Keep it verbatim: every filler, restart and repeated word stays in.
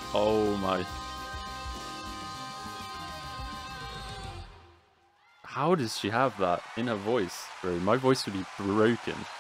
Oh my. How does she have that in her voice, bro? My voice would be broken.